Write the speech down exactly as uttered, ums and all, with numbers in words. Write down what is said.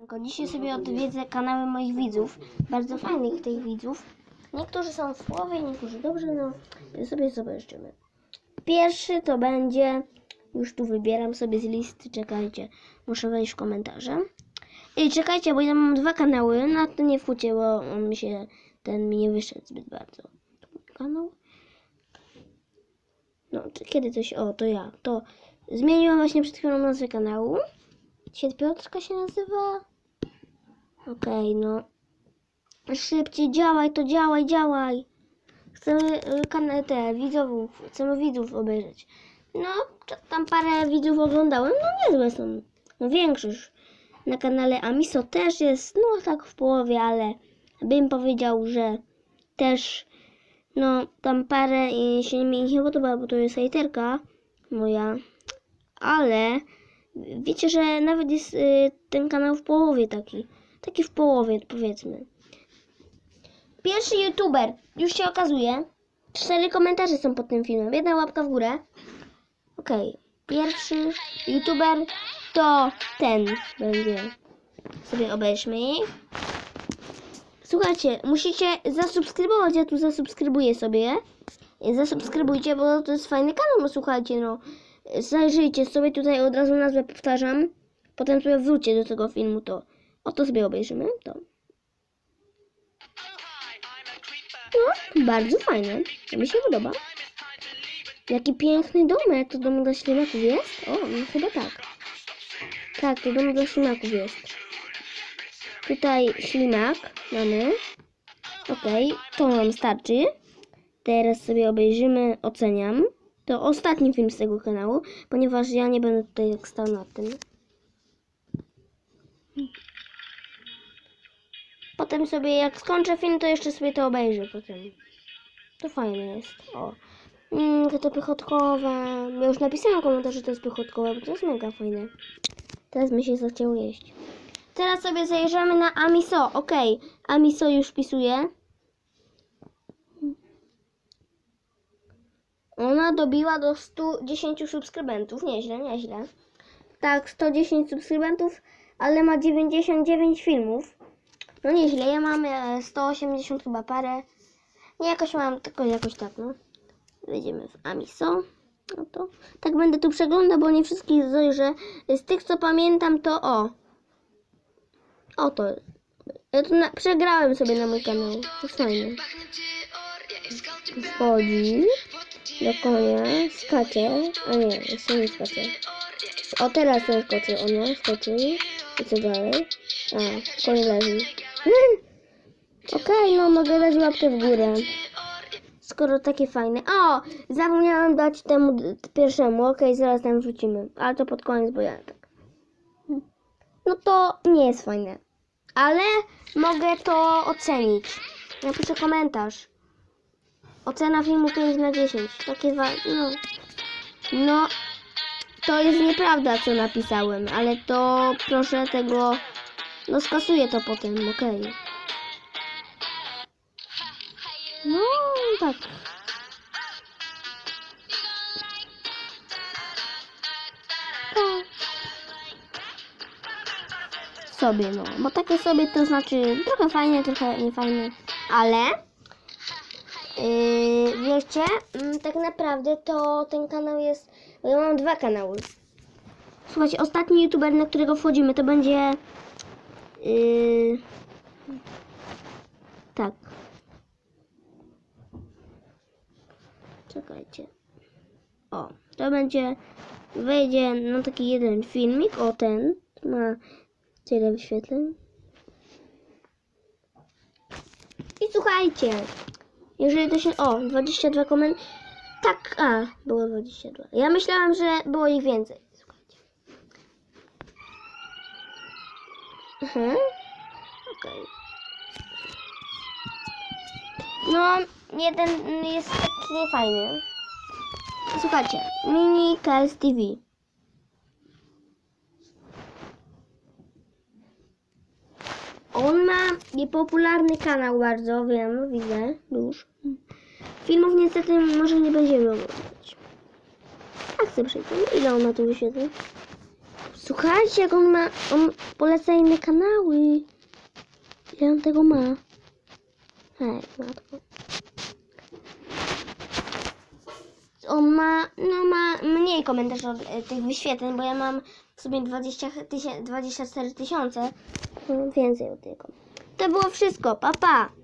Dzisiaj sobie odwiedzę kanały moich widzów, bardzo fajnych tych widzów. Niektórzy są w połowie, niektórzy dobrze, no sobie zobaczymy. Pierwszy to będzie, już tu wybieram sobie z listy, czekajcie, muszę wejść w komentarze. I czekajcie, bo ja mam dwa kanały, na to nie wchódźcie, bo on mi się, ten mi nie wyszedł zbyt bardzo. Kanał? No, czy kiedy coś, o to ja, to zmieniłam właśnie przed chwilą nazwę kanału. Świat Piotrka się nazywa. Okej, okay, no. Szybciej, działaj, to działaj, działaj. Chcemy kanał te widzów, chcemy widzów obejrzeć. No, tam parę widzów oglądałem, no niezłe są. No większość. Na kanale Amiso też jest, no tak w połowie, ale bym powiedział, że też, no tam parę i się mi nie podoba, bo to jest hejterka moja. Ale wiecie, że nawet jest y, ten kanał w połowie taki. Taki w połowie, powiedzmy. Pierwszy youtuber, już się okazuje. Cztery komentarze są pod tym filmem. Jedna łapka w górę. Okej. Okay. Pierwszy youtuber to ten będzie. Sobie obejrzmy ich. Słuchajcie, musicie zasubskrybować. Ja tu zasubskrybuję sobie. Zasubskrybujcie, bo to jest fajny kanał. No słuchajcie, no. Zajrzyjcie sobie tutaj, od razu nazwę powtarzam. Potem sobie wróćcie do tego filmu, to oto sobie obejrzymy. To. No, bardzo fajne. To mi się podoba. Jaki piękny domek. To dom dla ślimaków jest? O, no chyba tak. Tak, to dom dla ślimaków jest. Tutaj ślimak mamy. Okej, okay, to nam starczy. Teraz sobie obejrzymy, oceniam. To ostatni film z tego kanału, ponieważ ja nie będę tutaj jak stał na tym. Potem sobie, jak skończę film, to jeszcze sobie to obejrzę potem. To fajne jest. O. Mm, to pychotkowe. Ja już napisałam komentarz, że to jest pychotkowe, bo to jest mega fajne. Teraz mi się zaczęło jeść. Teraz sobie zajrzymy na Amiso. Okej, okay. Amiso już wpisuję. Ona dobiła do stu dziesięciu subskrybentów. Nieźle, nieźle. Tak, sto dziesięć subskrybentów, ale ma dziewięćdziesiąt dziewięć filmów. No nieźle, ja mam sto osiemdziesiąt chyba parę. Nie jakoś mam, tylko jakoś tak, no. Wejdziemy w Amiso. No to tak będę tu przeglądał, bo nie wszystkich zajrzę. Z tych, co pamiętam, to o. Oto. Ja tu na, przegrałem sobie na mój kanał. To fajne. Wchodzi. Do konia. Skacze. A nie, jeszcze nie skacze. O, teraz on skoczy. Ono skoczy. I co dalej? A, koń leży. Okej, okay, no mogę dać łapkę w górę. Skoro takie fajne. O! Zapomniałam dać temu pierwszemu. Okej, okay, zaraz tam wrzucimy. Ale to pod koniec, bo ja tak. No to nie jest fajne. Ale mogę to ocenić. Napiszę komentarz. Ocena filmu pięć na dziesięć. Takie wa... No. No. To jest nieprawda, co napisałem. Ale to proszę tego... No skasuję to potem. Okej. Okay. No tak. Tak. Sobie, no. Bo takie sobie to znaczy trochę fajne, trochę niefajne. Ale yy, wiecie, yy, tak naprawdę to ten kanał jest... Bo ja mam dwa kanały. Słuchajcie, ostatni youtuber, na którego wchodzimy, to będzie... Yy, tak. Czekajcie. O, to będzie... Wejdzie na taki jeden filmik. O, ten. Ma tyle wyświetleń. I słuchajcie. Jeżeli to się... O, dwadzieścia dwa komentarze. Tak, a, było dwadzieścia dwa. Ja myślałam, że było ich więcej. Słuchajcie. Mhm. Okej. Okay. No, jeden jest taki niefajny. Słuchajcie, Mini Kels T V. On ma niepopularny kanał bardzo, wiem, widzę, już. Filmów niestety może nie będziemy oglądać. A chcę przejść. Ile on ma tu wyświetleń? Słuchajcie, jak on ma, on poleca inne kanały. Ile on tego ma? Hej, matko. On ma, no ma mniej komentarzy od e, tych wyświetleń, bo ja mam w sumie dwadzieścia tysięcy, dwadzieścia cztery tysiące. No, więcej od tego. To było wszystko, pa pa!